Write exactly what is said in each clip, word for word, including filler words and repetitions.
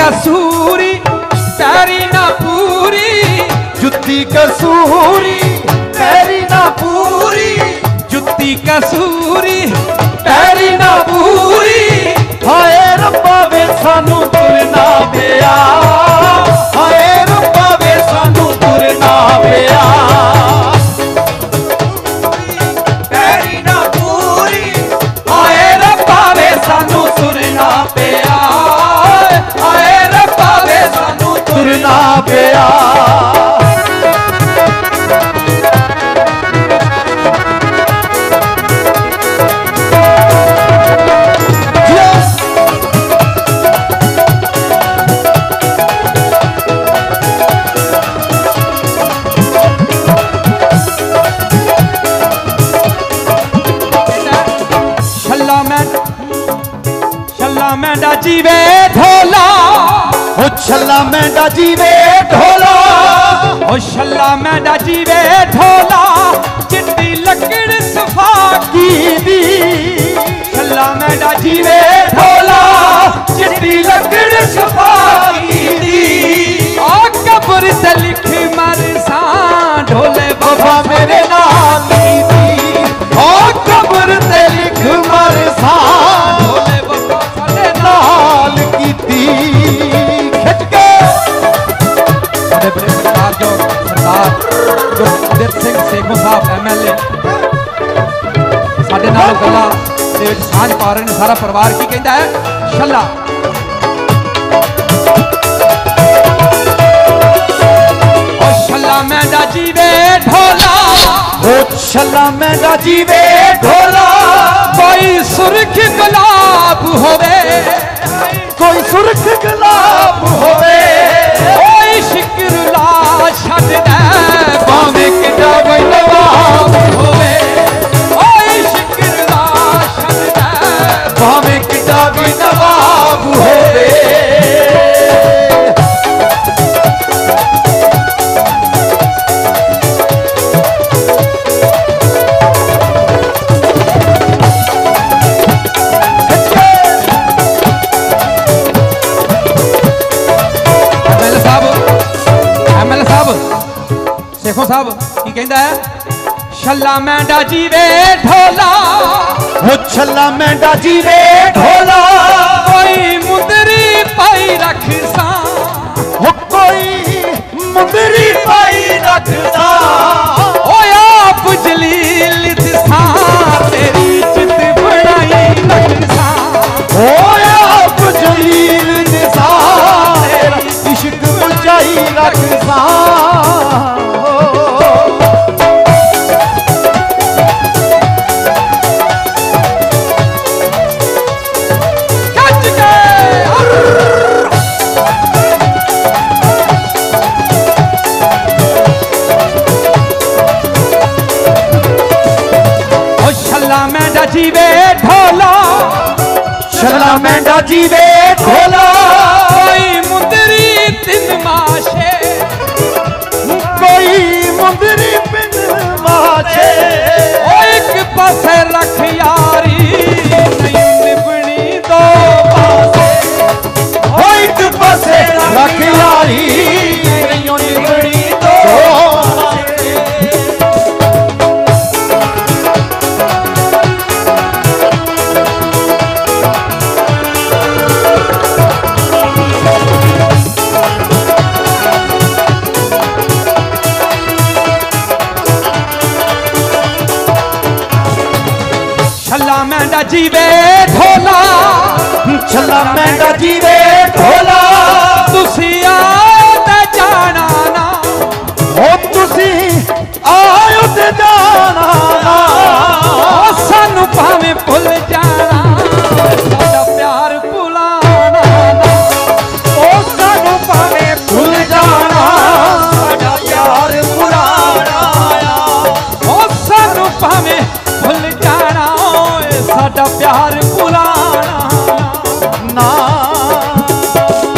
कसूरी पैरी ना पूरी, जुत्ती कसूरी पैरी ना पूरी, जुत्ती कसूरी पैरी ना पूरी। हाय रब्बा वे सानू तुरना पिया, हाय रब्बा वे सानू तुरना पिया। पैरी ना पूरी, हाय रब्बा वे सानू तुरना पिया, हाय रब्बा वे सानू तुरना पिया। मेंढा जीवे ढोला, ओ छल्ला मेंढा जीवे ढोला, ओ छल्ला मेंढा जीवे ढोला, चिट्टी लकड़ सफा की दी। छल्ला मेंढा जीवे ढोला, चिट्टी लकड़ सफा की दी। ओ कब्र से लिख मरसा ढोले बाबा मेरे नाम की दी। ओ कब्र से लिख मरसा नाल की दी। खिच के बड़े बड़े सरदार जो सरदार जो उदित सिंह सेखों साहब एम एल ए साढ़े नाल गला दे विच सांझ पा रहे हैं। सारा परिवार की कहता है छल्ला ओ छल्ला मेंढा जीवे ढोला, ओ छल्ला मेंढा जीवे ढोला। कोई सुर्ख गुलाब होवे, कोई सुर्ख गुलाब होवे, कोई शिकरुला छड़ दे भावे किड्डा कोई नवाब होवे। कोई शिकरुला छड़ दे भावे किड्डा भी नवाब होवे। देखो साहब की कहता है छल्ला मेंढा जीवे ढोला, वो छल्ला मेंढा जीवे ढोला। कोई मुंदरी पाई रखसा, वो कोई मुंदरी पाई रखदा। ओ आप जलील दिसा तेरी चित बनाई रखसा। ओ आप जलील दिसा तेरा इश्क बुझाई रखसा। मेंढा जीवे ढोला, छल्ला मेंढा जीवे ढोला। कोई मुंदरी तिन माशे, कोई मुंदरी बिन माशे। ओ एक पासे रख यारी नहीं निभनी दो पासे। ओ एक पासे रख यारी नहीं निभनी दो पासे। छल्ला मेंढा जीवे ढोला, छल्ला मेंढा जीवे ढोला। तुसी आओ ते जाना ना, ओ तुसी आओ ते जाना ना। ओ सानू भावें भुल जाना, साडा प्यार भुलाना ना। ओ सानू भावें भुल जाना, साडा प्यार भुलाना। ओ सानू भावें भुल जाना, साडा प्यार भुलाना ना।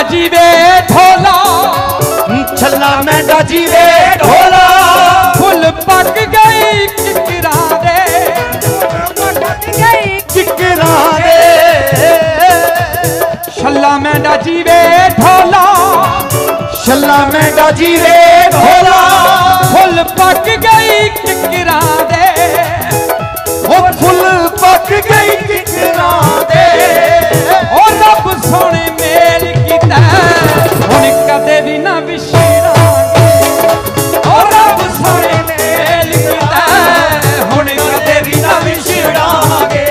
जीवे ढोला, छल्ला मेंढा जीवे ढोला, फुल पक गई किकरा दे, पक गई किकरा दे। छल्ला मेंढा जीवे ढोला, छल्ला मेंढा जीवे ढोला, फुल पक गई किकरा दे, ओ फुल पक गई किकरा दे। ओ रब सोने मेल कीता हुण कदे भी ना विछड़ांगे, ओ रब सोने मेल कीता हुण कदे भी ना विछड़ांगे।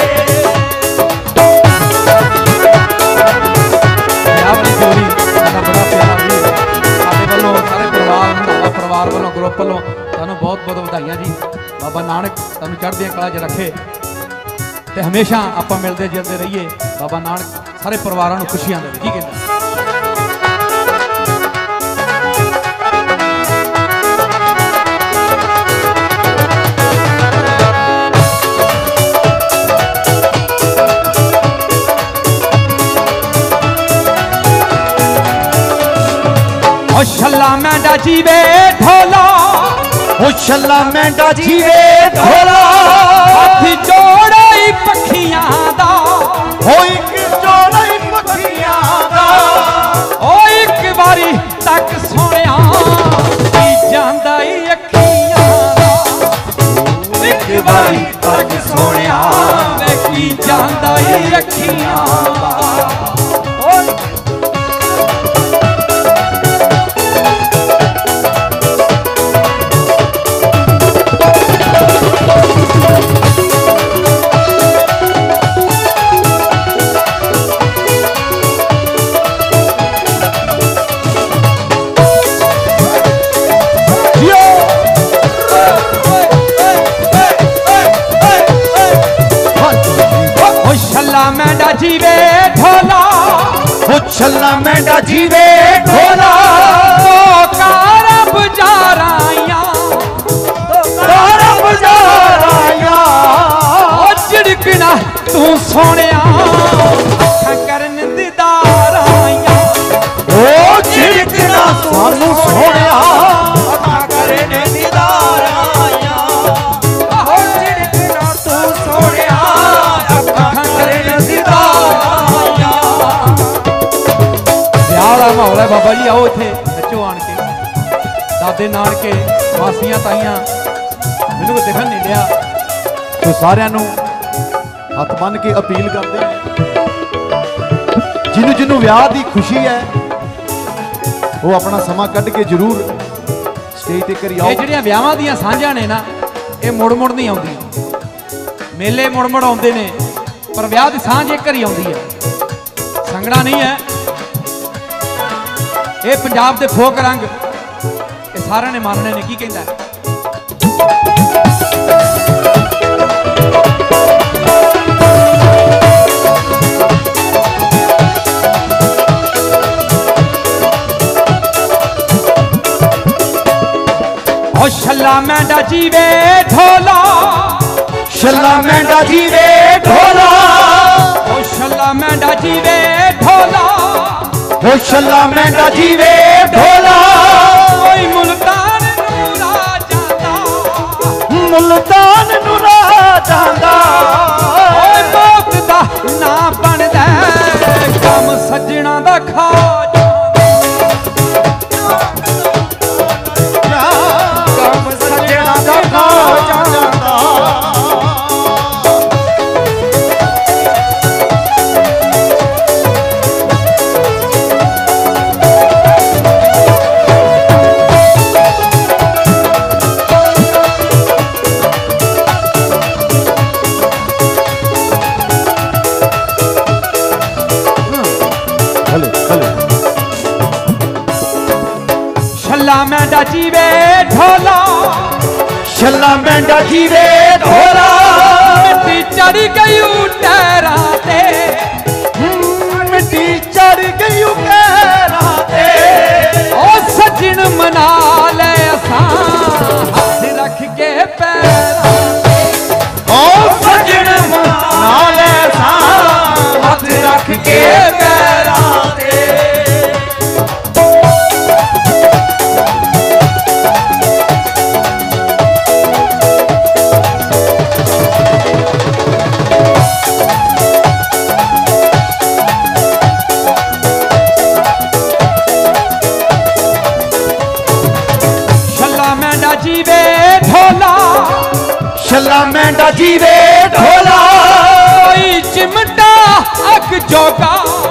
अपनी जोड़ी साडा बड़ा प्यारा वीर साडे वालों सारे परिवार मंधावा परिवार वालों ग्रुप वालों तुहानूं बहुत बहुत बधाइयां जी। बाबा नानक तुहानूं चढ़दियां कला च रखे ते हमेशा आपां मिलदे जुलदे रहिए। बाबा नानक सारे परिवारां नूं खुशियां देवे। की कहंदा ओ छल्ला मेंढा जीवे ढोला, ओ छल्ला मेंढा जीवे ढोला, हाथ जोड़े पखियां दा, ओ एक जोड़े पखियां दा, ओ एक बारी तक सोनिया की जांदा ई अखियां दा, एक बारी तक सोनिया वे की जांदा ई अखियां दा। मेंढा जीवे ढोला, ओ छल्ला मेंढा जीवे ढोला, तो कारा बुझाराइया, तो कारा बुझाराइया, ओ झिड़कना तू सोनिया अखां करन दीदाराइया, ओ झिड़कना सानू सोनिया अखां करन दीदाराइया, ओ झिड़कना तू सोनिया अखां करन दीदाराइया। ਵਿਆਹ ਦਾ ਮਾਹੌਲ ਹੈ ਬਾਬਾ ਜੀ, ਆਓ ਇੱਥੇ ਨੱਚੋ ਆਣ ਕੇ। ਦਾਦੇ ਨਾਨਕੇ ਮਾਸੀਆਂ ਤਾਈਆਂ ਮੈਨੂੰ ਕੋਈ ਦਿਖਣ ਨਹੀਂ ਡਿਆ। तो सारिਆਂ ਨੂੰ ਹੱਥ ਬੰਨ ਕੇ ਅਪੀਲ ਕਰਦੇ ਹਾਂ, ਜਿਹਨੂੰ ਜਿਹਨੂੰ ਵਿਆਹ ਦੀ ਖੁਸ਼ੀ ਹੈ ਉਹ ਆਪਣਾ ਸਮਾਂ ਕੱਢ ਕੇ ਜ਼ਰੂਰ ਸਟੇਜ ਤੇ ਕਰੀ ਆਓ। ਇਹ ਜਿਹੜੀਆਂ ਵਿਆਹਾਂ ਦੀਆਂ ਸਾਂਝਾਂ ਨੇ ਨਾ ਇਹ ਮੁੜ ਮੁੜ ਨਹੀਂ ਆਉਂਦੀਆਂ। ਮੇਲੇ ਮੁੜ ਮੁੜ ਆਉਂਦੇ ਨੇ ਪਰ ਵਿਆਹ ਦੀ ਸਾਂਝ ਇੱਕ ਹੀ ਆਉਂਦੀ ਹੈ। ਸੰਗਣਾ ਨਹੀਂ ਹੈ ਇਹ ਪੰਜਾਬ ਦੇ ਫੋਕ ਰੰਗ ਇਹ ਸਾਰਿਆਂ ਨੇ ਮੰਨਣੇ ਨੇ। ਕੀ ਕਹਿੰਦਾ ओ छल्ला मेंढा जीवे ढोला, छल्ला मेंढा जीवे ढोला, ओ छल्ला मेंढा जीवे ढोला, ओ छल्ला मेंढा जीवे ढोला, कोई मुल्तान नूरा जांदा, मुल्तान नूरा जांदा, ओए मौत दा ना बनदा कम सज्जणा दा खा कम सज्जणा दा खा जांदा। छल्ला मेंढा जीवे ढोला, छल्ला मेंढा जीवे ढोला, मिट्टी चढ़ गई टैरा ते, मिट्टी चढ़ गई पैरा ते, ओ सज्जन मना ले असां हाथ रख के पैरा ते, ओ सज्जन मना ले असां हाथ रख के पैरा ते। मेंढा जीवे ढोला कोई चिमटा अग जोगा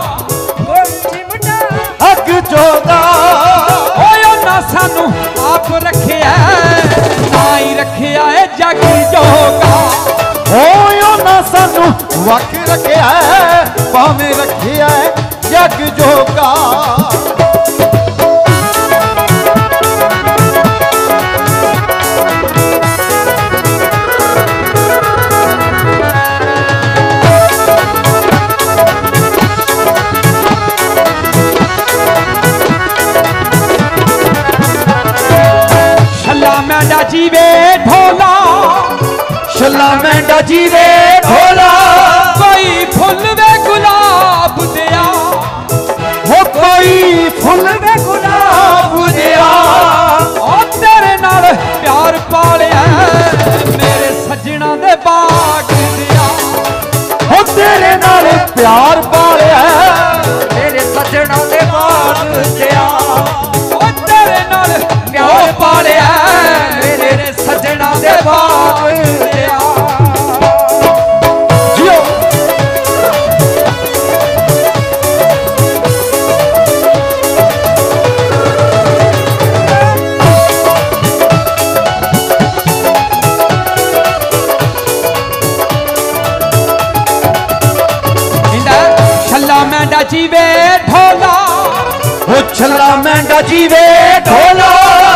अग जोगा ओयो ना सानू आप रखिया ना ही रखिया है जग जोगा ओयो ना सानू वख रखिया भावें रखिया जग जोगा मेंढा जीवे ढोला छला मेंढा जीवे ढोला कोई फुल वे गुलाब दिया हो कोई फुल वे गुलाब दिया ओ तेरे नाल प्यार पालिया मेरे सजना दे बाग दिया हो तेरे नाल प्यार पालिया मेरे सजना दे बाग दिया ओ तेरे नाल प्यार पालिया मेरे सजना दे बाग दिया जियो छला मेंढा जीवे ढोला हो छला मेंढा जीवे ढोला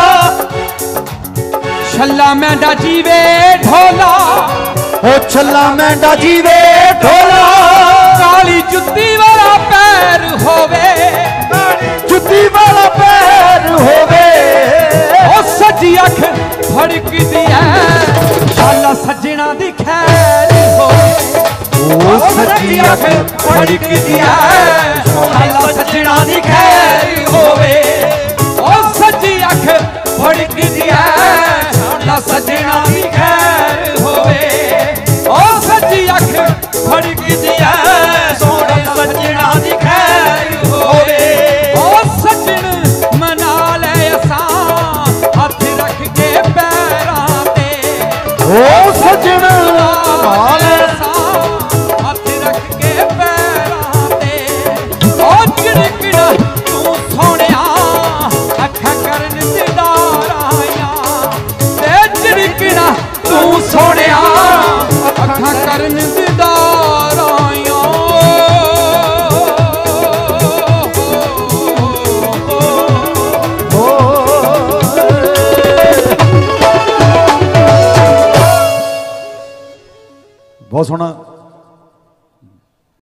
छला मेंढा जीवे ढोला हो छला मेंढा जीवे ढोला काली जुत्ती वाला पैर होवे जुत्ती वाला पैर होवे ओ सजी अख फड़कदी है शाला सजना दी खैर होवे ओ सजी अख फड़कदी है शाला सजना दी खैर होवे ओ सजी अख फड़कदी है शाला सजना दी खैर होवे ओ सजी अख फड़कदी है सोने सजना दी खैर होवे ओ सजन मना ले असां हथ रख के पैरां ते ओ सजन माल हथ रख के पैरां ते ओ चिड़कना तू सोहणिया अखां करन दीदार आया ते चिड़कना तू सोहणिया अखां करन दीदार आया बहुत सोहना